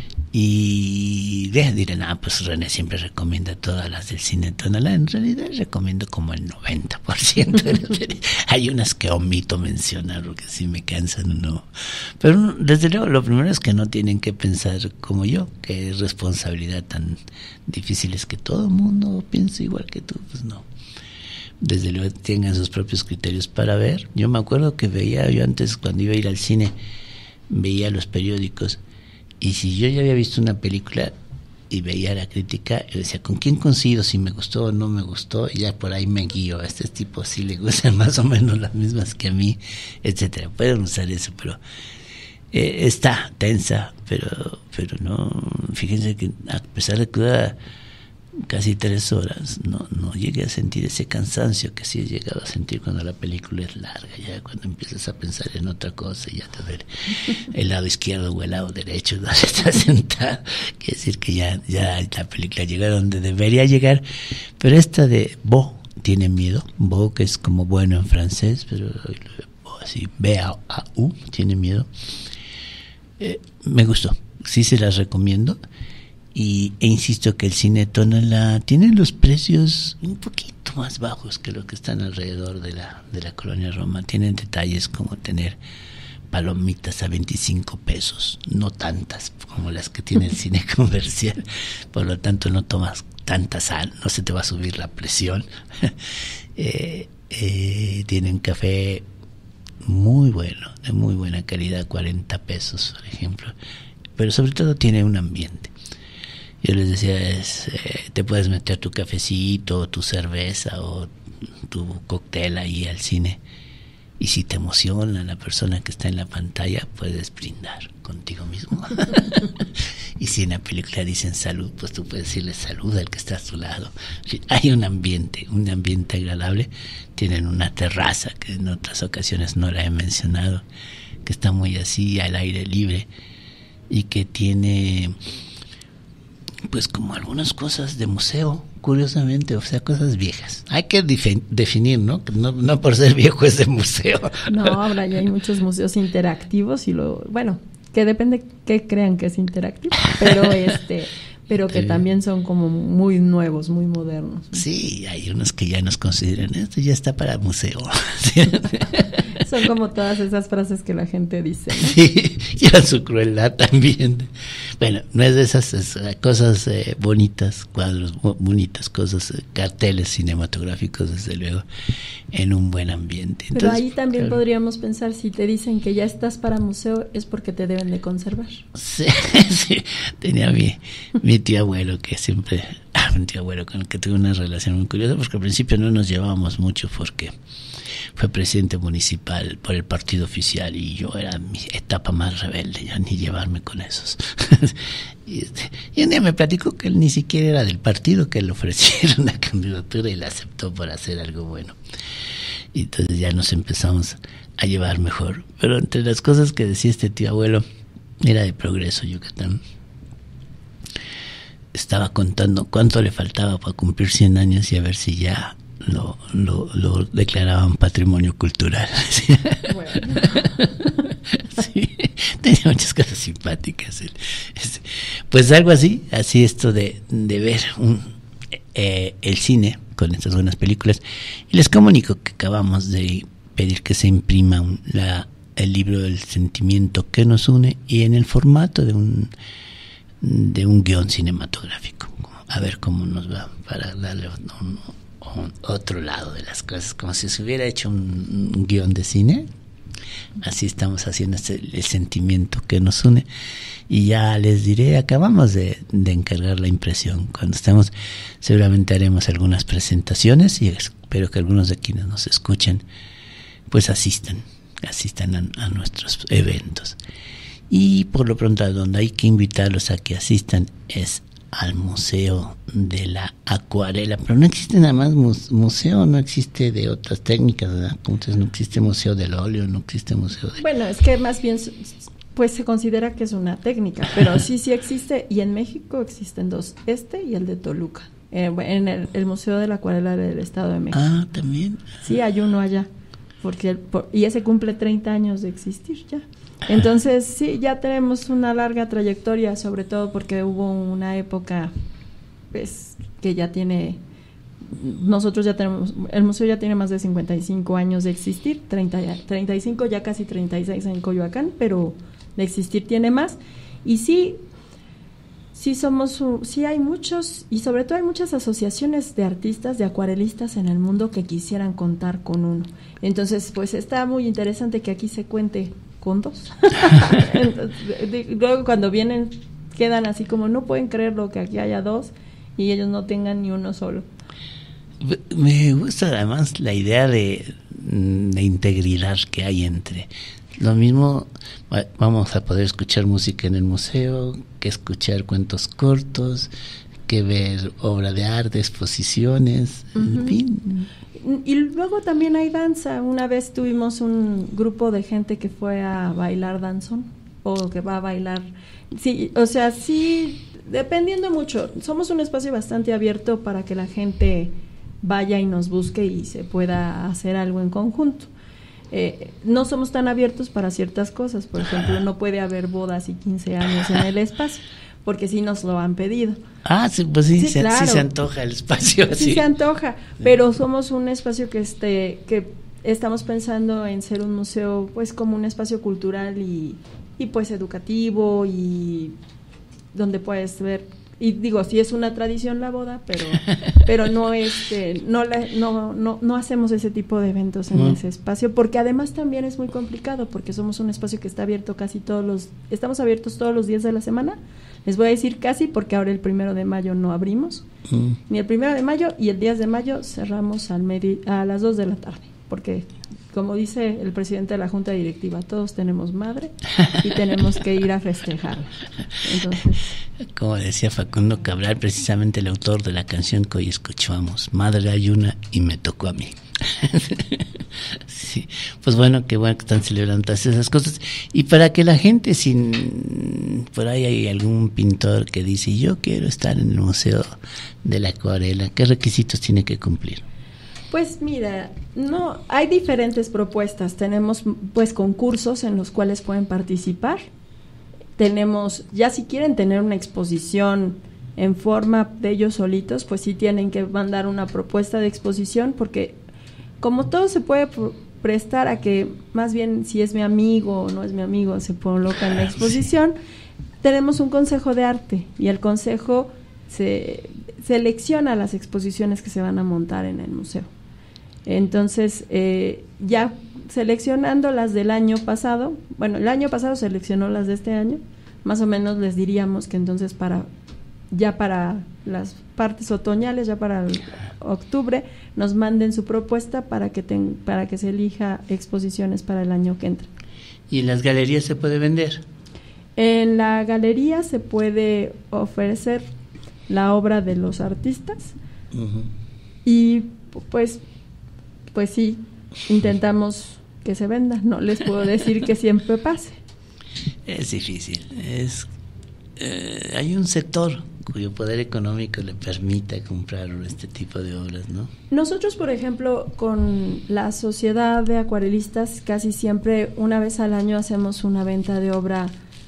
Y dirán, ah, pues René siempre recomienda todas las del cine Tonalá. En realidad recomiendo como el noventa por ciento de las series. Hay unas que omito mencionar porque sí me cansan, no. Pero desde luego lo primero es que no tienen que pensar como yo, que es responsabilidad tan difícil es que todo el mundo piense igual que tú, pues no. Desde luego tengan sus propios criterios para ver. Yo me acuerdo que veía, yo antes cuando iba a ir al cine, veía los periódicos. Y si yo ya había visto una película y veía la crítica, yo decía, ¿con quién coincido? Si me gustó o no me gustó, y ya por ahí me guío. A este tipo sí le gustan más o menos las mismas que a mí, etcétera. Pueden usar eso, pero eh, está tensa, pero pero no, fíjense que a pesar de que dura casi tres horas, no no llegué a sentir ese cansancio que sí he llegado a sentir cuando la película es larga, ya cuando empiezas a pensar en otra cosa y ya te duele el lado izquierdo o el lado derecho donde estás sentado, quiere decir que ya, ya la película llegó a donde debería llegar. Pero esta de Bo tiene miedo, Bo que es como bueno en francés, pero así B A U tiene miedo, eh, me gustó, sí se las recomiendo. Y, e insisto que el cine Tonalá tiene los precios un poquito mucho más bajos que los que están alrededor de la, de la colonia Roma. Tienen detalles como tener palomitas a veinticinco pesos, no tantas como las que tiene el cine comercial, por lo tanto no tomas tanta sal, no se te va a subir la presión. eh, eh, tienen café muy bueno, de muy buena calidad, cuarenta pesos por ejemplo, pero sobre todo tiene un ambiente. Yo les decía, es, eh, te puedes meter tu cafecito, tu cerveza o tu cóctel ahí al cine, y si te emociona la persona que está en la pantalla, puedes brindar contigo mismo. Y si en la película dicen salud, pues tú puedes decirle salud al que está a tu lado. Hay un ambiente, un ambiente agradable. Tienen una terraza, que en otras ocasiones no la he mencionado, que está muy así, al aire libre, y que tiene pues como algunas cosas de museo, curiosamente, o sea, cosas viejas. Hay que dif- definir, ¿no? ¿no? No por ser viejo es de museo. No, ahora ya hay muchos museos interactivos y lo, bueno, que depende qué crean que es interactivo, pero este, pero que sí, también son como muy nuevos, muy modernos. Sí, hay unos que ya nos consideran, esto ya está para museo. Son como todas esas frases que la gente dice, ¿no? Sí, y a su crueldad también. Bueno, no es de esas es, cosas eh, bonitas, cuadros bonitas, cosas, eh, carteles cinematográficos, desde luego, en un buen ambiente. Entonces, pero ahí también claro, podríamos pensar, si te dicen que ya estás para museo, es porque te deben de conservar. Sí, sí. Tenía mi, mi tío abuelo que siempre, ah, mi tío abuelo con el que tuve una relación muy curiosa, porque al principio no nos llevábamos mucho porque fue presidente municipal por el partido oficial y yo era mi etapa más rebelde, ya ni llevarme con esos. y, este, y un día me platicó que él ni siquiera era del partido, que le ofrecieron una candidatura y la aceptó por hacer algo bueno. Y entonces ya nos empezamos a llevar mejor. Pero entre las cosas que decía este tío abuelo, era de Progreso, Yucatán. Estaba contando cuánto le faltaba para cumplir cien años y a ver si ya Lo, lo, lo declaraban patrimonio cultural. Bueno. Sí, tenía muchas cosas simpáticas. Pues algo así, así esto de, de ver un, eh, el cine con estas buenas películas. Y les comunico que acabamos de pedir que se imprima un, la, el libro del sentimiento que nos une, y en el formato de un, de un guión cinematográfico. A ver cómo nos va, para darle un, un, otro lado de las cosas, como si se hubiera hecho un, un guión de cine. Así estamos haciendo este, el sentimiento que nos une. Y ya les diré, acabamos de, de encargar la impresión. Cuando estemos, seguramente haremos algunas presentaciones y espero que algunos de quienes nos escuchen pues asistan, asistan a, a nuestros eventos. Y por lo pronto, a donde hay que invitarlos a que asistan es al Museo de la Acuarela, pero no existe nada más museo, no existe de otras técnicas, ¿verdad? Entonces no existe museo del óleo, no existe museo de... Bueno, es que más bien pues se considera que es una técnica, pero sí, sí existe, y en México existen dos, este y el de Toluca, eh, en el, el Museo de la Acuarela del Estado de México. Ah, también. Sí, hay uno allá, porque el, por, y ese cumple treinta años de existir ya. Entonces, sí, ya tenemos una larga trayectoria, sobre todo porque hubo una época, pues, que ya tiene, nosotros ya tenemos, el museo ya tiene más de cincuenta y cinco años de existir, treinta, treinta y cinco, ya casi treinta y seis en Coyoacán, pero de existir tiene más. Y sí, sí somos, sí hay muchos, y sobre todo hay muchas asociaciones de artistas, de acuarelistas en el mundo que quisieran contar con uno. Entonces, pues, está muy interesante que aquí se cuente con dos. Entonces, luego cuando vienen quedan así como no pueden creer lo que aquí haya dos y ellos no tengan ni uno solo. Me gusta además la idea de, de integridad que hay entre lo mismo. Vamos a poder escuchar música en el museo, que escuchar cuentos cortos, que ver obra de arte, exposiciones, uh-huh. En fin. Y luego también hay danza. Una vez tuvimos un grupo de gente que fue a bailar danzón, o que va a bailar. Sí, o sea, sí, dependiendo mucho. Somos un espacio bastante abierto para que la gente vaya y nos busque y se pueda hacer algo en conjunto. Eh, no somos tan abiertos para ciertas cosas. Por ejemplo, no puede haber bodas y quince años en el espacio, porque sí nos lo han pedido. Ah, sí, pues sí, Sí, se, claro. sí se antoja el espacio así. Sí se antoja, pero somos un espacio que este que estamos pensando en ser un museo, pues como un espacio cultural y, y pues educativo y donde puedes ver, y digo, sí es una tradición la boda, pero pero no este no la, no no no hacemos ese tipo de eventos en Mm. ese espacio, porque además también es muy complicado, porque somos un espacio que está abierto casi todos los estamos abiertos todos los días de la semana. Les voy a decir casi porque ahora el primero de mayo no abrimos, Mm. ni el primero de mayo, y el diez de mayo cerramos al medi- a las dos de la tarde, porque como dice el presidente de la Junta Directiva, todos tenemos madre y tenemos que ir a festejarla. Entonces, Como decía Facundo Cabral, precisamente el autor de la canción que hoy escuchamos, Madre hay una y me tocó a mí. Sí, pues bueno, qué bueno que están celebrando todas esas cosas. Y para que la gente, sin por ahí hay algún pintor que dice, yo quiero estar en el Museo de la Acuarela, ¿qué requisitos tiene que cumplir? pues mira, no, hay diferentes propuestas. Tenemos pues concursos en los cuales pueden participar. Tenemos, ya si quieren tener una exposición en forma de ellos solitos, pues sí tienen que mandar una propuesta de exposición, porque como todo se puede prestar a que más bien si es mi amigo o no es mi amigo se coloca en la exposición, tenemos un consejo de arte y el consejo se selecciona las exposiciones que se van a montar en el museo. Entonces, eh, ya seleccionando las del año pasado, bueno, el año pasado seleccionó las de este año, más o menos les diríamos que entonces para ya para las partes otoñales, ya para el octubre, nos manden su propuesta para que ten, para que se elija exposiciones para el año que entra. ¿Y en las galerías se puede vender? En la galería se puede ofrecer la obra de los artistas. Uh-huh. Y pues pues sí, intentamos que se venda. No les puedo decir que siempre pase. Es difícil. Es eh, hay un sector cuyo poder económico le permita comprar este tipo de obras, ¿no? Nosotros, por ejemplo, con la Sociedad de Acuarelistas, casi siempre una vez al año hacemos una venta de obra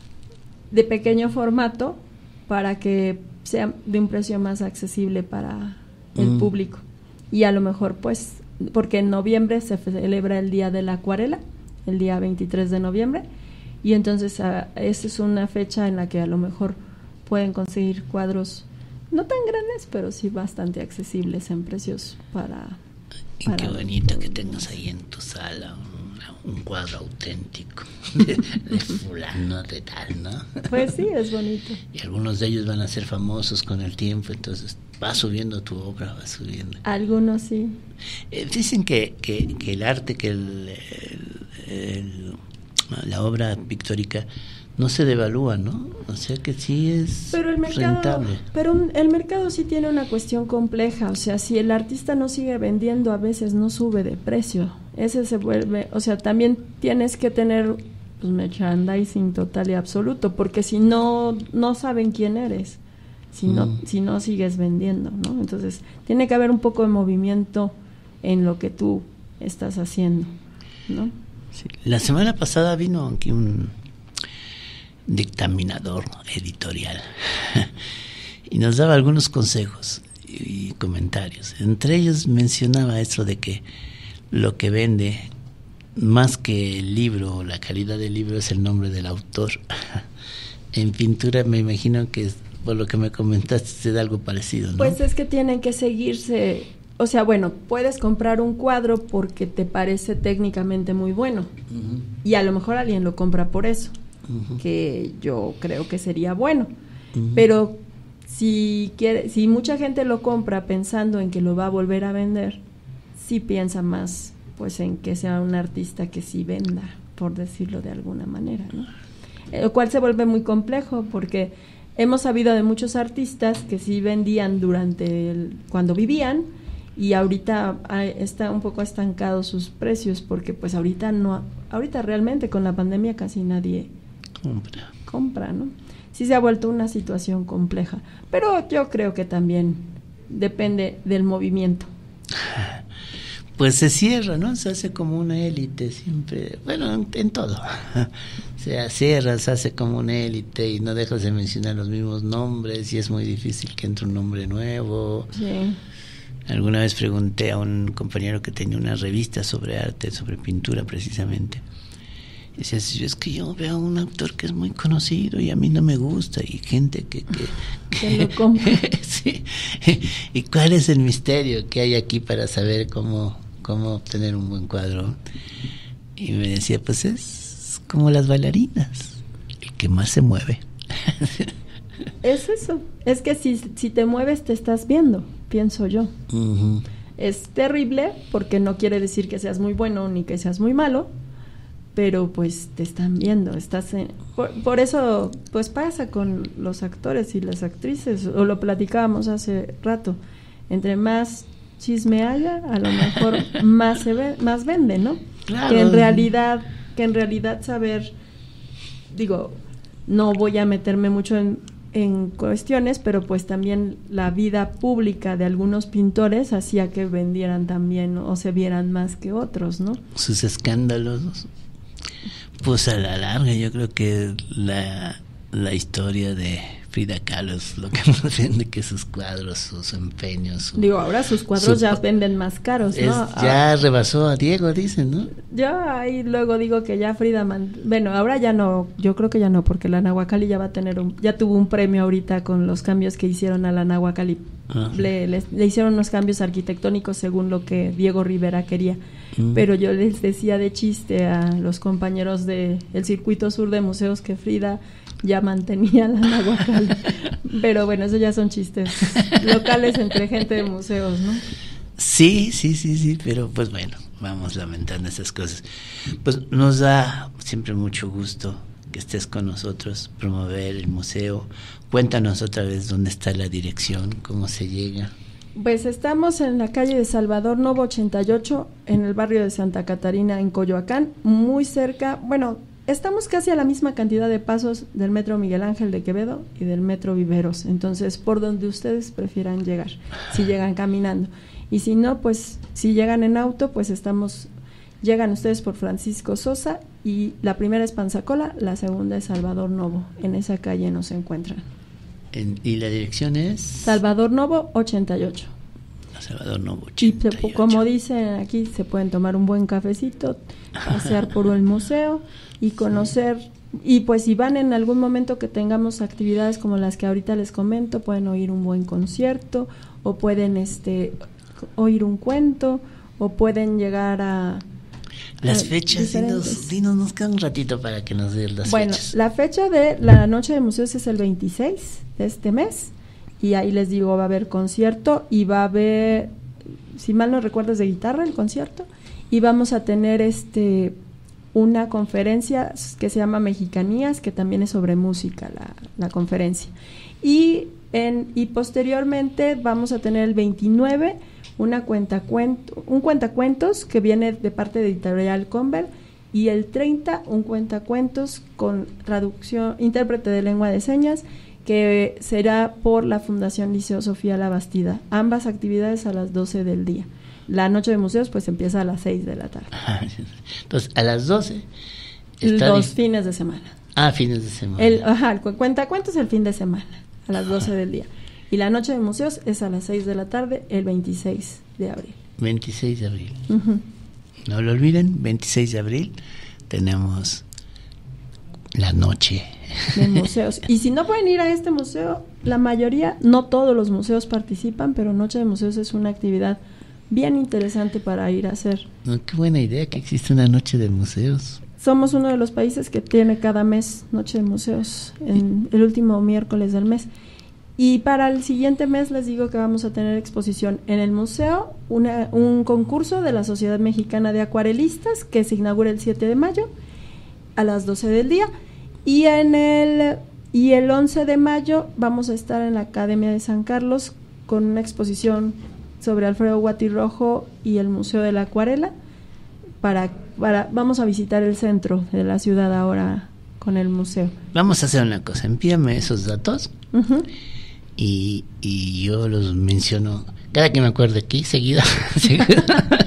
de pequeño formato para que sea de un precio más accesible para el mm. público. Y a lo mejor, pues, porque en noviembre se celebra el Día de la Acuarela, el día veintitrés de noviembre, y entonces uh, esa es una fecha en la que a lo mejor pueden conseguir cuadros no tan grandes, pero sí bastante accesibles en precios para... Y para qué bonito que tengas ahí en tu sala un, un cuadro auténtico de, de fulano de tal, ¿no? Pues sí, es bonito. Y algunos de ellos van a ser famosos con el tiempo, entonces va subiendo tu obra, va subiendo. Algunos sí. Eh, dicen que, que, que el arte, que el, el, el, la obra pictórica no se devalúa, ¿no? O sea que sí es pero el mercado, rentable. Pero un, el mercado sí tiene una cuestión compleja, o sea, si el artista no sigue vendiendo, a veces no sube de precio. Ese se vuelve, o sea, también tienes que tener pues merchandising total y absoluto, porque si no, no saben quién eres, si no, mm. si no sigues vendiendo, ¿no? Entonces, tiene que haber un poco de movimiento en lo que tú estás haciendo, ¿no? Sí. La semana pasada vino aquí un dictaminador editorial y nos daba algunos consejos y comentarios. Entre ellos mencionaba esto de que lo que vende más que el libro o la calidad del libro es el nombre del autor. En pintura me imagino que por lo que me comentaste se da algo parecido, ¿no? Pues es que tienen que seguirse, o sea, bueno, puedes comprar un cuadro porque te parece técnicamente muy bueno, uh-huh. y a lo mejor alguien lo compra por eso, uh-huh. que yo creo que sería bueno, uh-huh. pero si quiere, si mucha gente lo compra pensando en que lo va a volver a vender, sí piensa más pues en que sea un artista que sí venda, por decirlo de alguna manera, ¿no? Lo cual se vuelve muy complejo porque hemos sabido de muchos artistas que sí vendían durante el, cuando vivían, y ahorita hay, está un poco estancados sus precios porque pues ahorita no, ahorita realmente con la pandemia casi nadie compra, compra, ¿no? Sí se ha vuelto una situación compleja, pero yo creo que también depende del movimiento. pues se cierra, ¿no? Se hace como una élite siempre, bueno, en, en todo. Se cierra, se hace como una élite y no dejas de mencionar los mismos nombres y es muy difícil que entre un nombre nuevo. Sí. Alguna vez pregunté a un compañero que tenía una revista sobre arte, sobre pintura precisamente. Y decía, es que yo veo a un autor que es muy conocido y a mí no me gusta, y gente que... que, que lo compra. Sí. ¿Y cuál es el misterio que hay aquí para saber cómo, cómo obtener un buen cuadro? Y me decía, pues es como las bailarinas, el que más se mueve. Es eso, es que si, si te mueves te estás viendo, pienso yo. Uh-huh. Es terrible porque no quiere decir que seas muy bueno ni que seas muy malo, pero pues te están viendo, estás en, por, por eso pues pasa con los actores y las actrices, o lo platicábamos hace rato, entre más chisme haya, a lo mejor más se ve, más vende, ¿no? Claro. Que en realidad, que en realidad saber, digo, no voy a meterme mucho en, en cuestiones, pero pues también la vida pública de algunos pintores hacía que vendieran también, ¿no? O se vieran más que otros, ¿no? Sus escándalos. Pues a la larga yo creo que la, la historia de Frida Kahlo es lo que más vende que sus cuadros, sus empeños. Su, Digo, ahora sus cuadros su, ya venden más caros, es, ¿no? Ya ah, rebasó a Diego, dicen, ¿no? Yo ahí luego digo que ya Frida, man, bueno, ahora ya no, yo creo que ya no, porque la Nahuacalli ya va a tener un, ya tuvo un premio ahorita con los cambios que hicieron a la Nahuacalli. Uh-huh. Le, le, le hicieron unos cambios arquitectónicos según lo que Diego Rivera quería. Uh-huh. Pero yo les decía de chiste a los compañeros de el Circuito Sur de Museos que Frida ya mantenía la Nahuacalli. Pero bueno, eso ya son chistes locales entre gente de museos, ¿no? Sí, sí, sí, sí, pero pues bueno, vamos lamentando esas cosas. Pues nos da siempre mucho gusto que estés con nosotros, promover el museo. Cuéntanos otra vez dónde está la dirección, cómo se llega. Pues estamos en la calle de Salvador Novo ochenta y ocho, en el barrio de Santa Catarina, en Coyoacán, muy cerca, bueno, estamos casi a la misma cantidad de pasos del metro Miguel Ángel de Quevedo y del metro Viveros, entonces por donde ustedes prefieran llegar, si llegan caminando. Y si no, pues si llegan en auto, pues estamos, llegan ustedes por Francisco Sosa, y la primera es Panzacola, la segunda es Salvador Novo, en esa calle nos encuentran. En, ¿Y la dirección es? Salvador Novo ochenta y ocho. Salvador Novo ochenta y ocho. Y se, como dicen aquí, se pueden tomar un buen cafecito, pasear por el museo y conocer, y pues si van en algún momento que tengamos actividades como las que ahorita les comento, pueden oír un buen concierto, o pueden este oír un cuento, o pueden llegar a... Las fechas, dinos, dinos, nos queda un ratito para que nos den las bueno, fechas. Bueno, la fecha de la Noche de Museos es el veintiséis de este mes, y ahí les digo, va a haber concierto, y va a haber, si mal no recuerdo, es de guitarra el concierto, y vamos a tener este una conferencia que se llama Mexicanías, que también es sobre música la, la conferencia. Y, en, y posteriormente vamos a tener el veintinueve una cuentacuento, un cuentacuentos que viene de parte de Editorial Conver, y el treinta un cuentacuentos con traducción, intérprete de lengua de señas, que será por la Fundación Liceo Sofía Labastida. Ambas actividades a las doce del día. La noche de museos pues empieza a las seis de la tarde. Entonces, a las doce está los dif- fines de semana. Ah, fines de semana. El, ajá, el cuentacuentos el fin de semana, a las doce del día. Y la noche de museos es a las seis de la tarde, el veintiséis de abril. veintiséis de abril. Uh-huh. No lo olviden, veintiséis de abril tenemos la noche de museos. Y si no pueden ir a este museo, la mayoría, no todos los museos participan, pero Noche de Museos es una actividad bien interesante para ir a hacer. No, qué buena idea que existe una noche de museos. Somos uno de los países que tiene cada mes Noche de Museos, en el último miércoles del mes. Y para el siguiente mes les digo que vamos a tener exposición en el museo, una, un concurso de la Sociedad Mexicana de Acuarelistas que se inaugura el siete de mayo a las doce del día, y en el y el once de mayo vamos a estar en la Academia de San Carlos con una exposición sobre Alfredo Guatirrojo y el Museo de la Acuarela. Para, para vamos a visitar el centro de la ciudad ahora con el museo. Vamos a hacer una cosa, envíame esos datos. Uh-huh. Y, y yo los menciono cada que me acuerdo aquí, seguido, seguido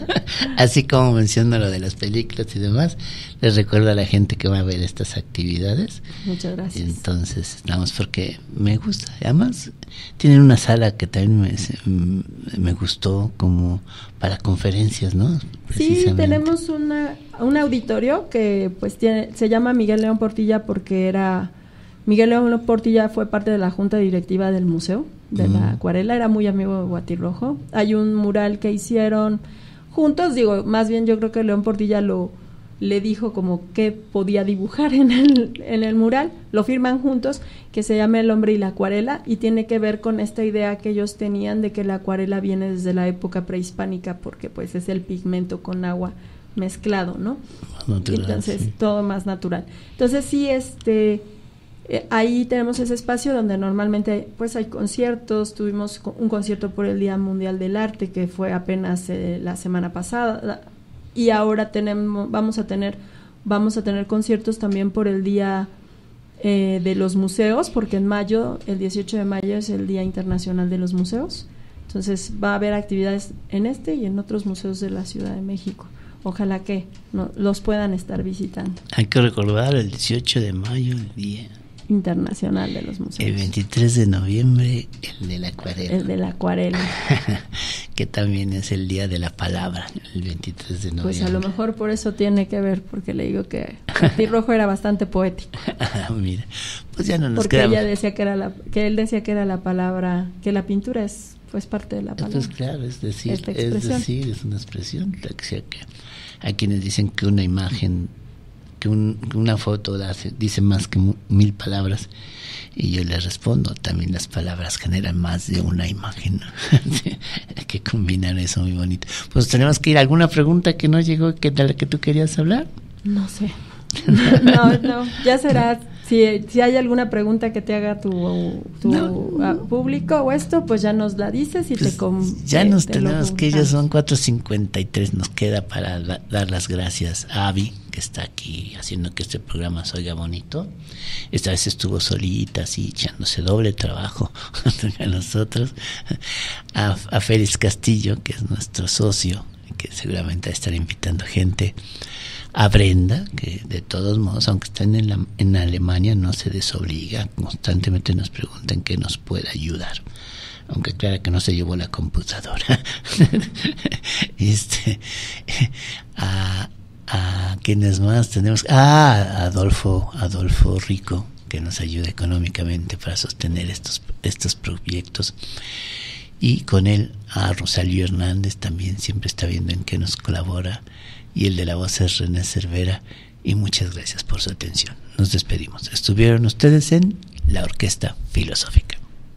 así como menciono lo de las películas y demás, les recuerdo a la gente que va a ver estas actividades. Muchas gracias. Entonces, estamos porque me gusta. Además, tienen una sala que también me, me gustó como para conferencias, ¿no? Sí, tenemos una, un auditorio que pues tiene, se llama Miguel León Portilla porque era... Miguel León Portilla fue parte de la junta directiva del museo de mm. la acuarela, era muy amigo de Guatirrojo. Hay un mural que hicieron juntos, digo, más bien yo creo que León Portilla lo le dijo como qué podía dibujar en el, en el mural, lo firman juntos, que se llama El hombre y la acuarela, y tiene que ver con esta idea que ellos tenían de que la acuarela viene desde la época prehispánica, porque pues es el pigmento con agua mezclado, ¿no? Natural, entonces, sí. Todo más natural. Entonces, sí, este... Eh, ahí tenemos ese espacio donde normalmente pues hay conciertos, tuvimos un concierto por el Día Mundial del Arte que fue apenas eh, la semana pasada la, y ahora tenemos vamos a tener vamos a tener conciertos también por el Día eh, de los Museos, porque en mayo, el dieciocho de mayo es el Día Internacional de los Museos, entonces va a haber actividades en este y en otros museos de la Ciudad de México. Ojalá que no, los puedan estar visitando. Hay que recordar el dieciocho de mayo, el Día Internacional de los Museos. El veintitrés de noviembre, el de la acuarela. El de la acuarela. Que también es el Día de la Palabra, el veintitrés de noviembre. Pues a lo mejor por eso tiene que ver, porque le digo que Guatirrojo era bastante poético. Mira, pues ya no nos porque quedamos. ella decía que era la, que él decía que era la palabra, que la pintura es pues parte de la palabra. Entonces, claro, es decir, es decir, es una expresión, que hay quienes dicen que una imagen, que, un, que una foto hace, dice más que mil palabras, y yo les respondo, también las palabras generan más de una imagen. Hay que combinar eso muy bonito. Pues tenemos que ir a alguna pregunta que no llegó, que de la que tú querías hablar. No sé. No, no, ya será. Si, si hay alguna pregunta que te haga tu, tu no. público o esto, pues ya nos la dices y pues te com- ya te, nos te tenemos que ya son cuatro cincuenta y tres, nos queda para la, dar las gracias a Avi, que está aquí haciendo que este programa se oiga bonito. Esta vez estuvo solita, así, echándose doble trabajo a nosotros. A, a Félix Castillo, que es nuestro socio, que seguramente va a estar invitando gente. A Brenda, que de todos modos, aunque está en, la, en Alemania, no se desobliga, constantemente nos preguntan qué nos puede ayudar, aunque claro que no se llevó la computadora. este, a, a quienes más tenemos, ah, Adolfo, Adolfo Rico, que nos ayuda económicamente para sostener estos, estos proyectos. Y con él a Rosalío Hernández, también siempre está viendo en qué nos colabora, y el de la voz es René Cervera, y muchas gracias por su atención. Nos despedimos. Estuvieron ustedes en la Orquesta Filosófica.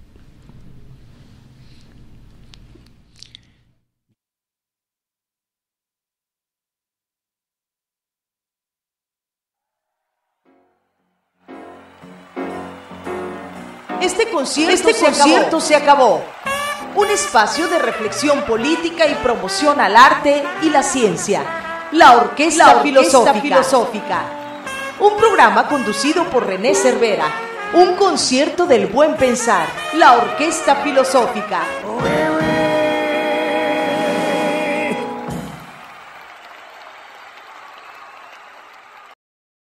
Este concierto, este se, concierto acabó. se acabó. Un espacio de reflexión política y promoción al arte y la ciencia. La Orquesta, la Orquesta Filosófica. Filosófica. Un programa conducido por René Cervera. Un concierto del buen pensar. La Orquesta Filosófica.